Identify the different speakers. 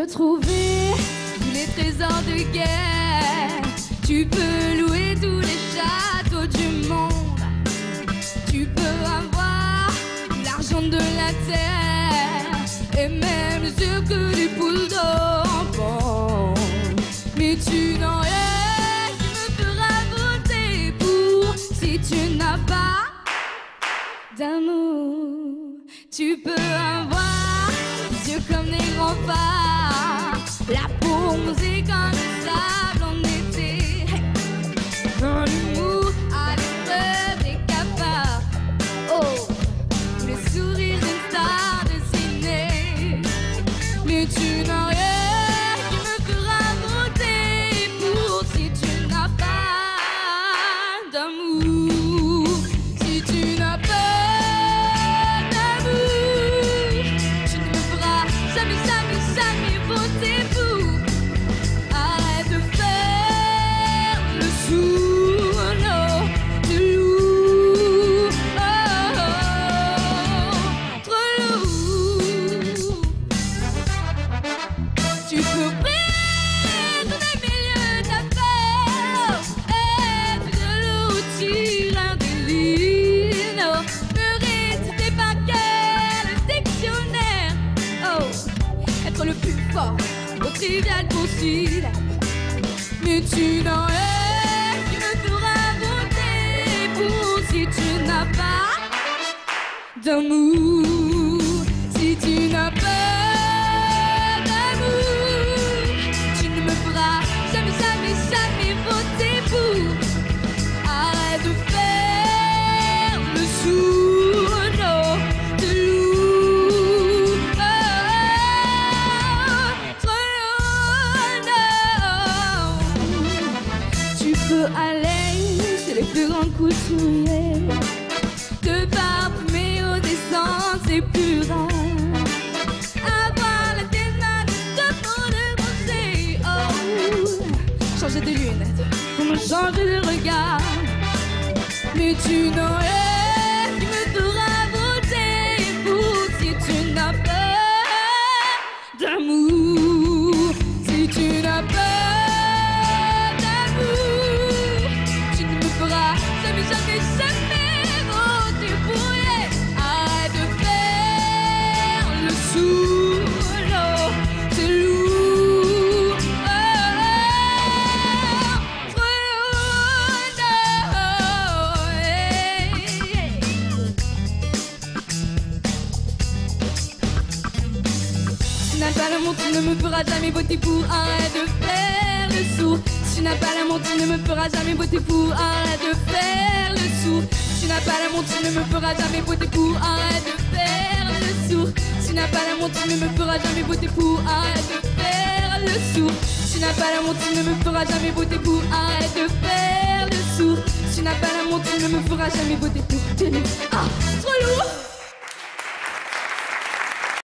Speaker 1: trouver tous les trésors de guerre. Tu peux louer tous les châteaux du monde. Tu peux avoir l'argent de la terre et même les yeux que les poules d'enfant. Mais tu n'en es qui me fera voter pour si tu n'as pas d'amour. Tu peux avoir les yeux comme des grands phares, la peau bronzée comme le sable en été, dans l'humour à l'épreuve des cafards. Oh, le sourire d'une star de ciné. Mais tu n'as rien qui me fera voter pour si tu n'as pas d'amour. Si tu n'as pas jamais voter pour. Arrête de faire le sourd, non, du loup, oh, trop lourd. Tu peux prendre des milieux d'affaires et puis de l'outil un délire, non, ne récitez pas quel dictionnaire, oh. Être le plus fort, au trivial possible. Mais tu n'en es qui me fera voter pour si tu n'as pas d'amour. Si tu n'as pas d'amour, tu ne me feras jamais, jamais, jamais voter pour. Arrête de faire le sourd, non, de loup. Tu peux aller chez les plus grands couturiers, te parfumer aux essences les plus rares, avoir la démarche de peau de bronzer, oh, changer de lunettes pour me changer de regard. Mais tu n'en es qui me fera voter pour si tu n'as pas d'amour. Si tu n'as pas jamais, jamais, jamais voter pour elle. Arrête de faire le sourd, non, c'est lourd, trop lourd, Si tu n'as pas l'amour, tu ne me feras jamais voter pour. Arrête de faire le sourd. Si tu n'as pas l'amour, tu ne me feras jamais voter pour. Arrête de faire le sourd. Si tu n'as pas l'amour, tu ne me feras jamais voter pour. Arrête de faire le sourd. Si tu n'as pas l'amour, tu ne me feras jamais voter pour. Arrête de faire le sourd. Si tu n'as pas l'amour, tu ne me feras jamais voter pour. Arrête de faire le sourd. Si tu n'as pas l'amour, tu ne me feras jamais voter pour. Ah, trop lourd.